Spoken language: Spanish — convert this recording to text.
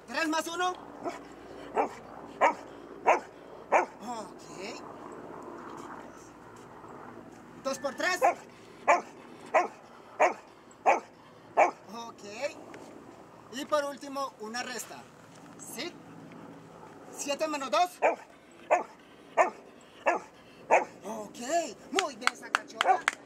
3 más 1. Ok. 2 por 3. Ok. Y por último, una resta. ¿Sí? 7 menos 2. Ok. Muy bien, esa cachorra.